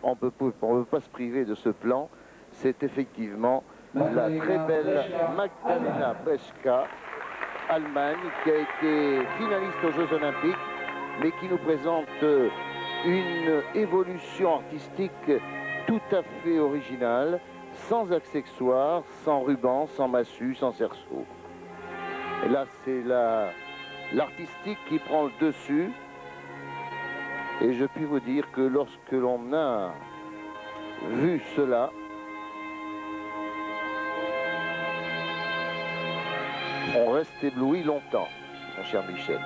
on ne peut pas se priver de ce plan. C'est effectivement la très belle Magdalena Breszka, Allemagne, qui a été finaliste aux Jeux Olympiques, mais qui nous présente une évolution artistique tout à fait originale, sans accessoires, sans ruban, sans massue, sans cerceau. Et là, c'est l'artistique qui prend le dessus. Et je puis vous dire que lorsque l'on a vu cela, on reste ébloui longtemps, mon cher Michel.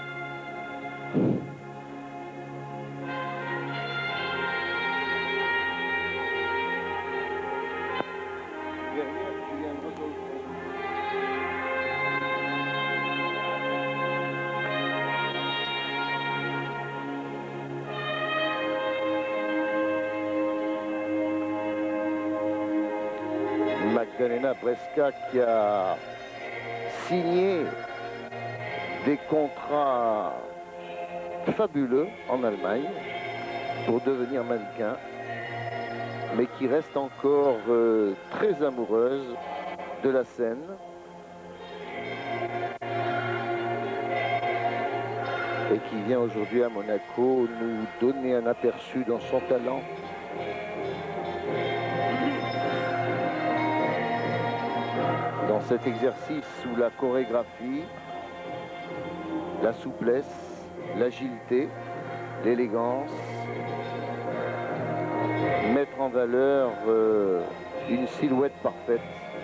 Magdalena Breszka qui a signé des contrats fabuleux en Allemagne pour devenir mannequin, mais qui reste encore très amoureuse de la scène. Et qui vient aujourd'hui à Monaco nous donner un aperçu dans son talent. Dans cet exercice où la chorégraphie, la souplesse, l'agilité, l'élégance, mettre en valeur une silhouette parfaite.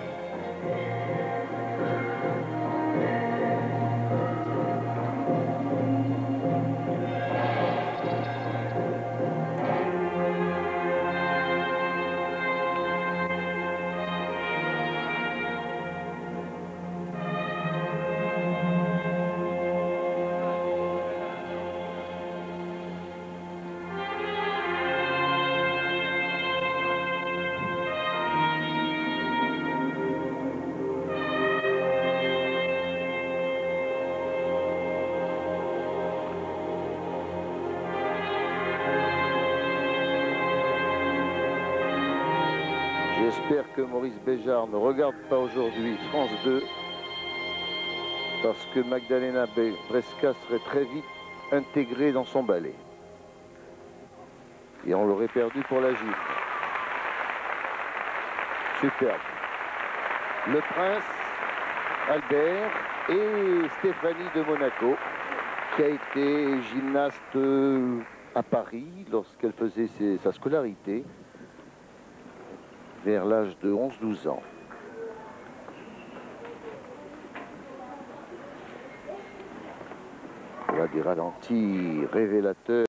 J'espère que Maurice Béjart ne regarde pas aujourd'hui France 2 parce que Magdalena Breszka serait très vite intégrée dans son ballet. Et on l'aurait perdu pour la gifle. Superbe. Le prince Albert et Stéphanie de Monaco, qui a été gymnaste à Paris lorsqu'elle faisait sa scolarité, vers l'âge de 11-12 ans. Voilà des ralentis révélateurs.